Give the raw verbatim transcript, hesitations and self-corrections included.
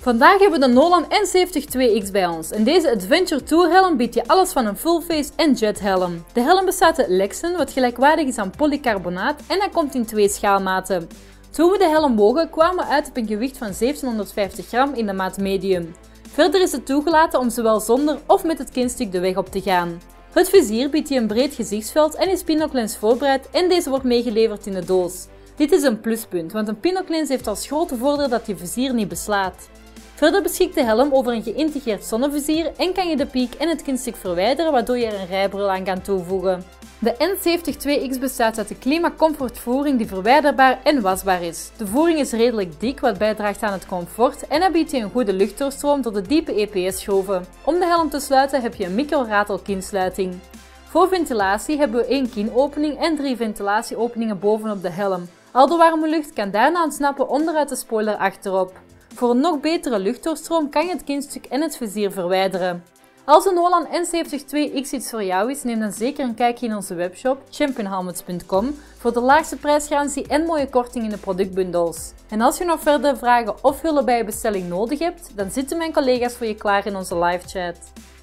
Vandaag hebben we de Nolan N zeventig twee X bij ons en deze Adventure Tour helm biedt je alles van een full face en jet helm. De helm bestaat uit Lexan, wat gelijkwaardig is aan polycarbonaat, en hij komt in twee schaalmaten. Toen we de helm wogen kwamen we uit op een gewicht van zeventienhonderdvijftig gram in de maat medium. Verder is het toegelaten om zowel zonder of met het kinstuk de weg op te gaan. Het vizier biedt je een breed gezichtsveld en is pinoklens voorbereid en deze wordt meegeleverd in de doos. Dit is een pluspunt, want een pinoklens heeft als grote voordeel dat je vizier niet beslaat. Verder beschikt de helm over een geïntegreerd zonnevizier en kan je de piek en het kinstuk verwijderen, waardoor je er een rijbril aan kan toevoegen. De N zeventig twee X bestaat uit de Clima-Comfort voering die verwijderbaar en wasbaar is. De voering is redelijk dik, wat bijdraagt aan het comfort, en hij biedt je een goede luchtdoorstroom door de diepe E P S-schroeven. Om de helm te sluiten heb je een micro-ratel kinsluiting. Voor ventilatie hebben we één kinopening en drie ventilatieopeningen bovenop de helm. Al de warme lucht kan daarna ontsnappen onderuit de spoiler achterop. Voor een nog betere luchtdoorstroom kan je het kinstuk en het vizier verwijderen. Als de Nolan N zeventig twee X iets voor jou is, neem dan zeker een kijkje in onze webshop champion helmets punt com voor de laagste prijsgarantie en mooie korting in de productbundels. En als je nog verder vragen of hulp bij je bestelling nodig hebt, dan zitten mijn collega's voor je klaar in onze live chat.